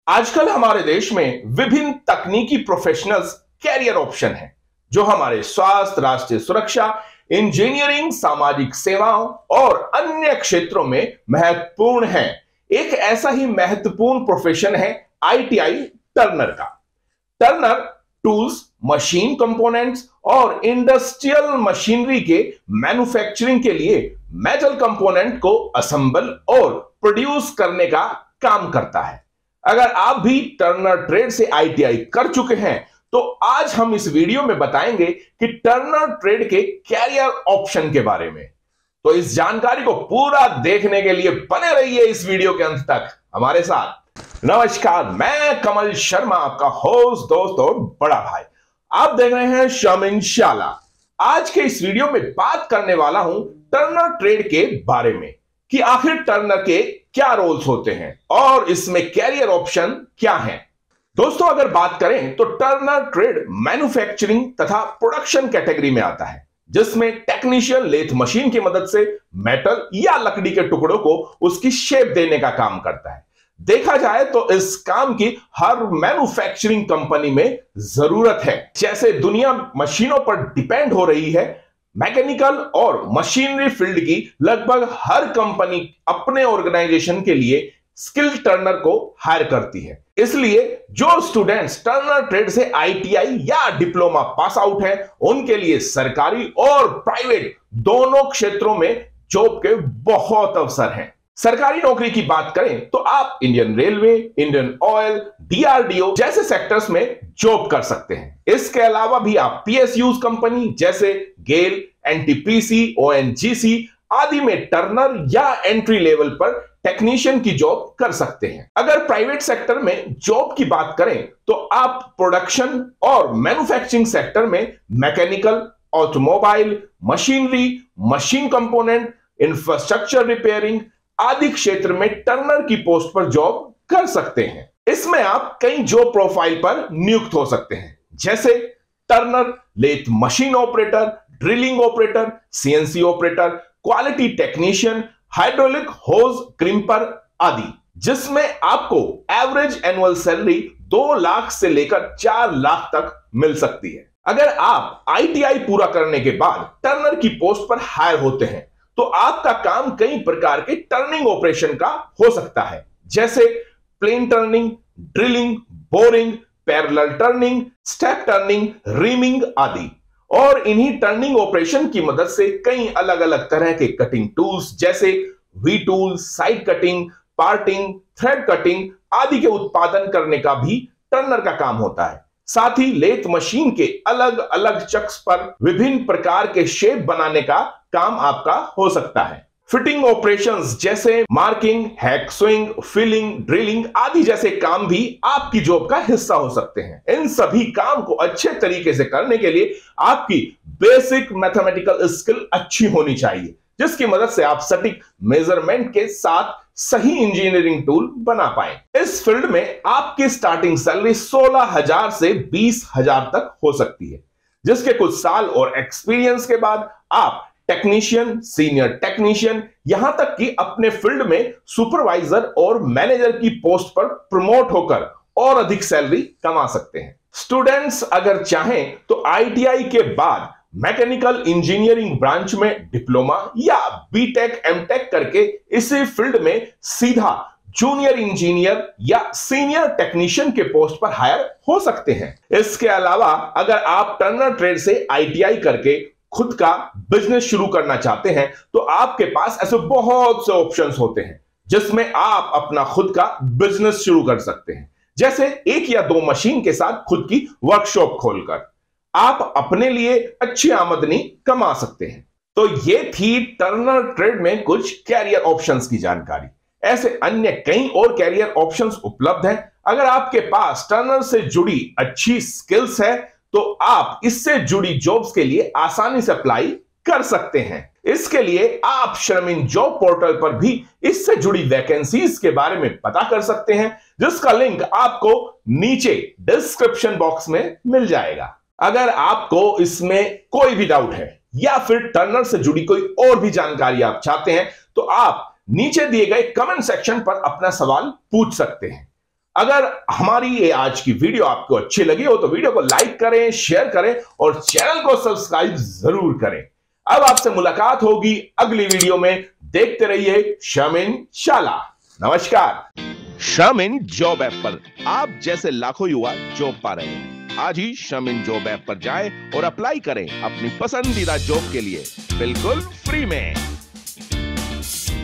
आजकल हमारे देश में विभिन्न तकनीकी प्रोफेशनल्स कैरियर ऑप्शन हैं जो हमारे स्वास्थ्य, राष्ट्रीय सुरक्षा, इंजीनियरिंग, सामाजिक सेवाओं और अन्य क्षेत्रों में महत्वपूर्ण हैं। एक ऐसा ही महत्वपूर्ण प्रोफेशन है आईटीआई टर्नर का। टर्नर टूल्स, मशीन कंपोनेंट्स और इंडस्ट्रियल मशीनरी के मैन्युफैक्चरिंग के लिए मेटल कंपोनेंट को असेंबल और प्रोड्यूस करने का काम करता है। अगर आप भी टर्नर ट्रेड से आईटीआई कर चुके हैं तो आज हम इस वीडियो में बताएंगे कि टर्नर ट्रेड के कैरियर ऑप्शन के बारे में। तो इस जानकारी को पूरा देखने के लिए बने रहिए इस वीडियो के अंत तक हमारे साथ। नमस्कार, मैं कमल शर्मा, आपका होस्ट, दोस्त और बड़ा भाई। आप देख रहे हैं शमिन शाला। आज के इस वीडियो में बात करने वाला हूं टर्नर ट्रेड के बारे में कि आखिर टर्नर के क्या रोल्स होते हैं और इसमें कैरियर ऑप्शन क्या हैं। दोस्तों, अगर बात करें तो टर्नर ट्रेड मैन्युफैक्चरिंग तथा प्रोडक्शन कैटेगरी में आता है, जिसमें टेक्नीशियन लेथ मशीन की मदद से मेटल या लकड़ी के टुकड़ों को उसकी शेप देने का काम करता है। देखा जाए तो इस काम की हर मैन्युफैक्चरिंग कंपनी में जरूरत है। जैसे दुनिया मशीनों पर डिपेंड हो रही है, मैकेनिकल और मशीनरी फील्ड की लगभग हर कंपनी अपने ऑर्गेनाइजेशन के लिए स्किल्ड टर्नर को हायर करती है। इसलिए जो स्टूडेंट्स टर्नर ट्रेड से आईटीआई या डिप्लोमा पास आउट हैं, उनके लिए सरकारी और प्राइवेट दोनों क्षेत्रों में जॉब के बहुत अवसर हैं। सरकारी नौकरी की बात करें तो आप Indian railway, Indian oil, DRDO जैसे सेक्टर्स में जॉब कर सकते हैं। इसके अलावा भी आप पीएसयूज कंपनी जैसे गेल, एनटीपीसी, ओएनजीसी आदि में टर्नर या एंट्री लेवल पर टेक्नीशियन की जॉब कर सकते हैं। अगर प्राइवेट सेक्टर में जॉब की बात करें तो आप प्रोडक्शन और मैन्युफैक्चरिंग सेक्टर में mechanical, automobile, machinery, machine component, infrastructure repairing आदि क्षेत्र में टर्नर की पोस्ट पर जॉब कर सकते हैं। इसमें आप कई जॉब प्रोफाइल पर नियुक्त हो सकते हैं, जैसे turner, lathe machine operator, drilling operator, CNC operator, quality technician, hydraulic hose crimper आदि, जिसमें आपको एवरेज एनुअल सैलरी 2 लाख से लेकर 4 लाख तक मिल सकती है। अगर आप आईटीआई पूरा करने के बाद टर्नर की पोस्ट पर हायर होते हैं तो आपका काम कई प्रकार के टर्निंग ऑपरेशन का हो सकता है, जैसे plain turning, drilling, boring, parallel turning, step turning, reaming आदि। और इन्हीं टर्निंग ऑपरेशन की मदद से कई अलग अलग तरह के कटिंग टूल्स जैसे V tool, side cutting, parting, thread cutting आदि के उत्पादन करने का भी टर्नर का काम होता है। साथ ही लेथ मशीन के अलग अलग चक्स पर विभिन्न प्रकार के शेप बनाने का काम आपका हो सकता है। फिटिंग ऑपरेशंस जैसे marking, hack sawing, filing, drilling आदि जैसे काम भी आपकी जॉब का हिस्सा हो सकते हैं। इन सभी काम को अच्छे तरीके से करने के लिए आपकी बेसिक मैथमेटिकल स्किल अच्छी होनी चाहिए, जिसकी मदद से आप सटीक मेजरमेंट के साथ सही इंजीनियरिंग टूल बना पाए। इस फील्ड में आपकी स्टार्टिंग सैलरी 16,000 से 20,000 तक हो सकती है, जिसके कुछ साल और एक्सपीरियंस के बाद आप टेक्नीशियन, सीनियर टेक्नीशियन, यहां तक कि अपने फील्ड में सुपरवाइजर और मैनेजर की पोस्ट पर प्रमोट होकर और अधिक सैलरी कमा सकते हैं। स्टूडेंट्स अगर चाहें तो आईटीआई के बाद मैकेनिकल इंजीनियरिंग ब्रांच में डिप्लोमा या बीटेक, एमटेक करके इसी फील्ड में सीधा जूनियर इंजीनियर या सीनियर टेक्नीशियन के पोस्ट पर हायर हो सकते हैं। इसके अलावा अगर आप टर्नर ट्रेड से आईटीआई करके खुद का बिजनेस शुरू करना चाहते हैं तो आपके पास ऐसे बहुत से ऑप्शंस होते हैं जिसमें आप अपना खुद का बिजनेस शुरू कर सकते हैं, जैसे 1 या 2 मशीन के साथ खुद की वर्कशॉप खोलकर आप अपने लिए अच्छी आमदनी कमा सकते हैं। तो ये थी टर्नर ट्रेड में कुछ कैरियर ऑप्शंस की जानकारी। ऐसे अन्य कई और कैरियर ऑप्शंस उपलब्ध हैं। अगर आपके पास टर्नर से जुड़ी अच्छी स्किल्स है तो आप इससे जुड़ी जॉब्स के लिए आसानी से अप्लाई कर सकते हैं। इसके लिए आप शर्मिन जॉब पोर्टल पर भी इससे जुड़ी वैकेंसीज के बारे में पता कर सकते हैं, जिसका लिंक आपको नीचे डिस्क्रिप्शन बॉक्स में मिल जाएगा। अगर आपको इसमें कोई भी डाउट है या फिर टर्नर से जुड़ी कोई और भी जानकारी आप चाहते हैं तो आप नीचे दिए गए कमेंट सेक्शन पर अपना सवाल पूछ सकते हैं। अगर हमारी ये आज की वीडियो आपको अच्छी लगी हो तो वीडियो को लाइक करें, शेयर करें और चैनल को सब्सक्राइब जरूर करें। अब आपसे मुलाकात होगी अगली वीडियो में। देखते रहिए शर्मिन शाला। नमस्कार। शर्मिन जॉब ऐप पर आप जैसे लाखों युवा जॉब पा रहे हैं। आज ही शर्मिन जॉब ऐप पर जाएं और अप्लाई करें अपनी पसंदीदा जॉब के लिए बिल्कुल फ्री में।